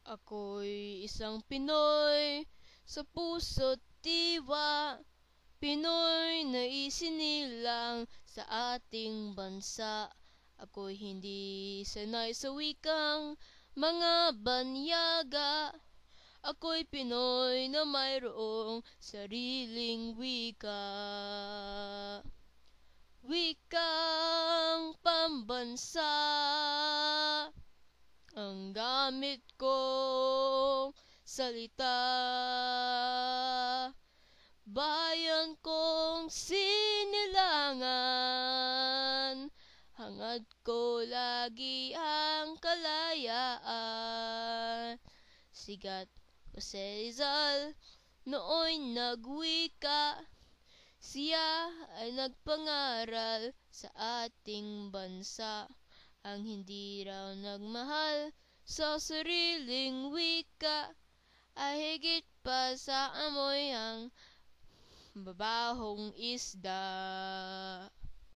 Ako'y isang Pinoy sa puso't diwa, Pinoy na isinilang sa ating bansa. Ako'y hindi sanay sa wikang mga banyaga. Ako'y Pinoy na mayroong sariling wika. Wikang pambansa ang gamit kong salita. Bayan kong sinilangan, hangad ko lagi ang kalayaan. Sigat Jose Rizal nooy nagwika, siya ay nagpangaral sa ating bansa. Ang hindi raw nagmahal sa sariling wika ay higit pa sa amoy ang babahong isda.